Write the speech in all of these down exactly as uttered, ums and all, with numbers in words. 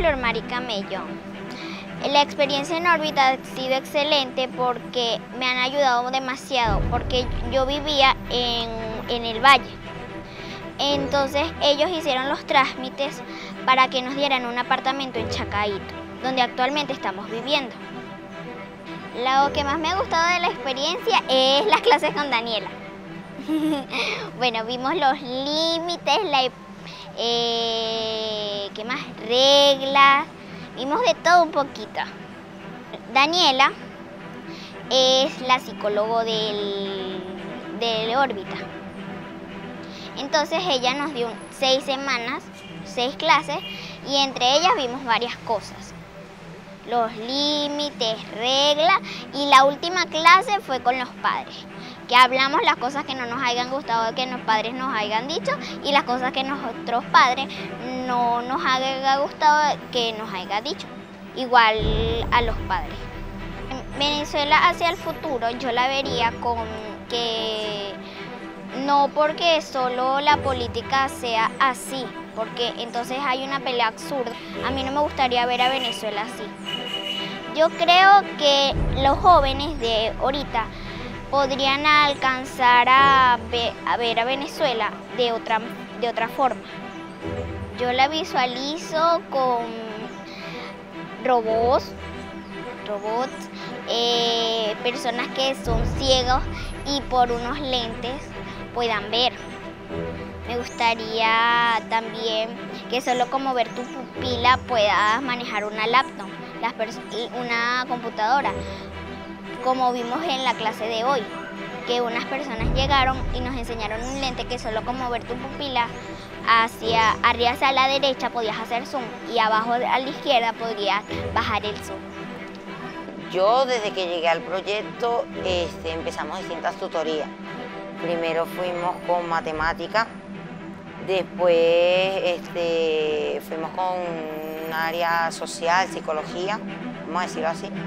Flor Mari Camellón. La experiencia en órbita ha sido excelente porque me han ayudado demasiado, porque yo vivía en, en el valle. Entonces ellos hicieron los trámites para que nos dieran un apartamento en Chacaíto, donde actualmente estamos viviendo. Lo que más me ha gustado de la experiencia es las clases con Daniela. Bueno, vimos los límites, la, eh, ¿qué más? Reglas, vimos de todo un poquito. Daniela es la psicóloga del, de órbita. Entonces ella nos dio seis semanas, seis clases, y entre ellas vimos varias cosas. Los límites, reglas, y la última clase fue con los padres, que hablamos las cosas que no nos hayan gustado que los padres nos hayan dicho y las cosas que nuestros padres no nos haya gustado que nos haya dicho, igual a los padres. Venezuela hacia el futuro yo la vería con que no porque solo la política sea así, porque entonces hay una pelea absurda. A mí no me gustaría ver a Venezuela así. Yo creo que los jóvenes de ahorita podrían alcanzar a ver, a ver a Venezuela de otra, de otra forma. Yo la visualizo con robots, robots eh, personas que son ciegos y por unos lentes puedan ver. Me gustaría también que solo como ver tu pupila puedas manejar una laptop, las una computadora, como vimos en la clase de hoy, que unas personas llegaron y nos enseñaron un lente que solo como ver tu pupila, hacia arriba hacia la derecha podías hacer zoom y abajo a la izquierda podrías bajar el zoom. Yo desde que llegué al proyecto este, empezamos distintas tutorías. Primero fuimos con matemática, después este, fuimos con un área social, psicología, vamos a decirlo así.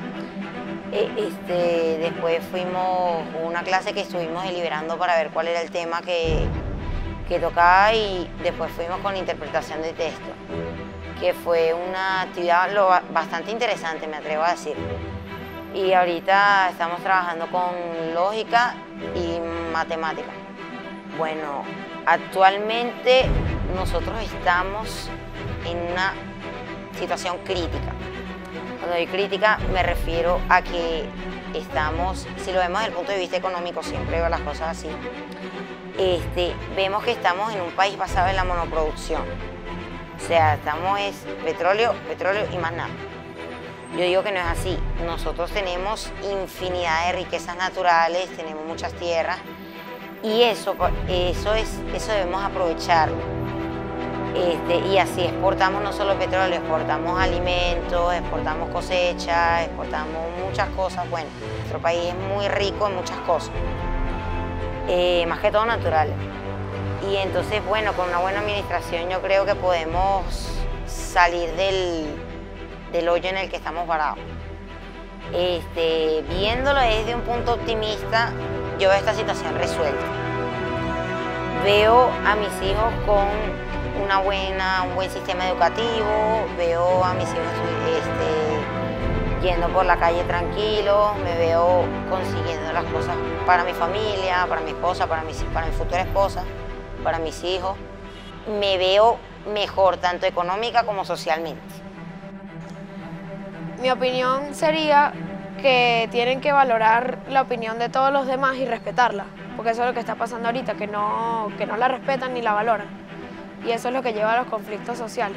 Este, después fuimos una clase que estuvimos deliberando para ver cuál era el tema que, que tocaba, y después fuimos con interpretación de texto, que fue una actividad lo, bastante interesante, me atrevo a decir. Y ahorita estamos trabajando con lógica y matemática. Bueno, actualmente nosotros estamos en una situación crítica. Cuando digo crítica me refiero a que estamos, si lo vemos desde el punto de vista económico, siempre veo las cosas así, este, vemos que estamos en un país basado en la monoproducción. O sea, estamos es petróleo, petróleo y más nada. Yo digo que no es así. Nosotros tenemos infinidad de riquezas naturales, tenemos muchas tierras, y eso, eso, es, eso debemos aprovecharlo. Este, y así exportamos no solo petróleo, exportamos alimentos, exportamos cosechas, exportamos muchas cosas. Bueno, nuestro país es muy rico en muchas cosas, eh, más que todo naturales. Y entonces, bueno, con una buena administración yo creo que podemos salir del, del hoyo en el que estamos varados. Este, viéndolo desde un punto optimista, yo veo esta situación resuelta. Veo a mis hijos con una buena, un buen sistema educativo, veo a mis hijos este, yendo por la calle tranquilos, me veo consiguiendo las cosas para mi familia, para mi esposa, para mi, para mi futura esposa, para mis hijos. Me veo mejor, tanto económica como socialmente. Mi opinión sería que tienen que valorar la opinión de todos los demás y respetarla, porque eso es lo que está pasando ahorita, que no, que no la respetan ni la valoran. Y eso es lo que lleva a los conflictos sociales.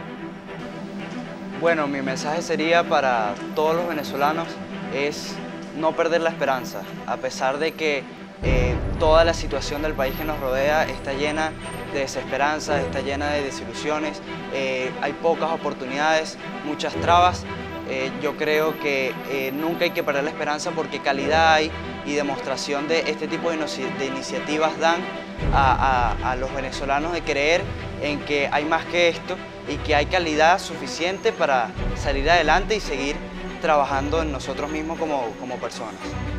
Bueno, mi mensaje sería para todos los venezolanos es no perder la esperanza, a pesar de que eh, toda la situación del país que nos rodea está llena de desesperanza, está llena de desilusiones, eh, hay pocas oportunidades, muchas trabas. Eh, yo creo que eh, nunca hay que perder la esperanza, porque calidad hay y demostración de este tipo de, de iniciativas dan a, a, a los venezolanos de creer en que hay más que esto y que hay calidad suficiente para salir adelante y seguir trabajando en nosotros mismos como, como personas.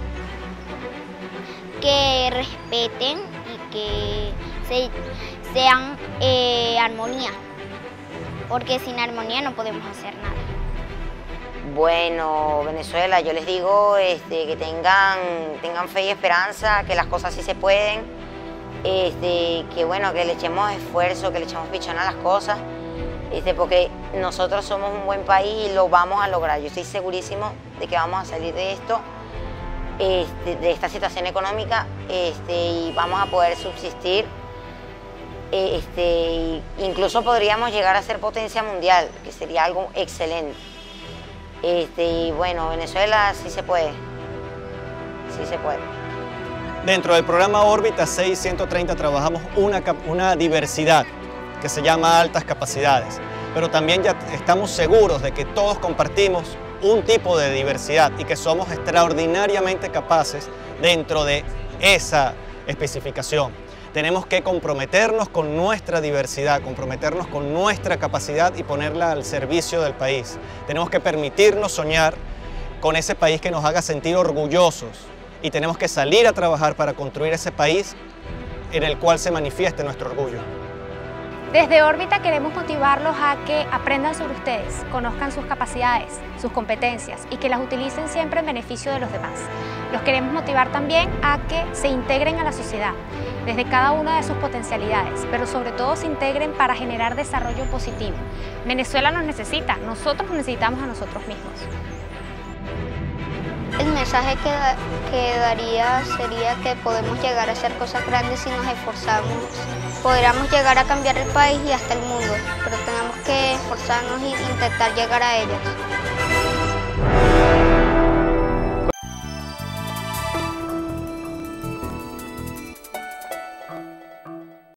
Que respeten y que se, sean eh, armonía. porque sin armonía no podemos hacer nada. Bueno, Venezuela, yo les digo este, que tengan, tengan fe y esperanza, que las cosas sí se pueden, este, que bueno, que le echemos esfuerzo, que le echemos pichón a las cosas, este, porque nosotros somos un buen país y lo vamos a lograr. Yo estoy segurísimo de que vamos a salir de esto, este, de esta situación económica, este, y vamos a poder subsistir. Este, incluso podríamos llegar a ser potencia mundial, que sería algo excelente. Este, y bueno, Venezuela sí se puede, sí se puede. Dentro del programa Órbita seiscientos treinta trabajamos una, una diversidad que se llama altas capacidades, pero también ya estamos seguros de que todos compartimos un tipo de diversidad y que somos extraordinariamente capaces dentro de esa especificación. Tenemos que comprometernos con nuestra diversidad, comprometernos con nuestra capacidad y ponerla al servicio del país. Tenemos que permitirnos soñar con ese país que nos haga sentir orgullosos y tenemos que salir a trabajar para construir ese país en el cual se manifieste nuestro orgullo. Desde Órbita queremos motivarlos a que aprendan sobre ustedes, conozcan sus capacidades, sus competencias y que las utilicen siempre en beneficio de los demás. Los queremos motivar también a que se integren a la sociedad, desde cada una de sus potencialidades, pero sobre todo se integren para generar desarrollo positivo. Venezuela nos necesita, nosotros nos necesitamos a nosotros mismos. El mensaje que, da, que daría sería que podemos llegar a hacer cosas grandes si nos esforzamos. Podríamos llegar a cambiar el país y hasta el mundo, pero tenemos que esforzarnos e intentar llegar a ellas.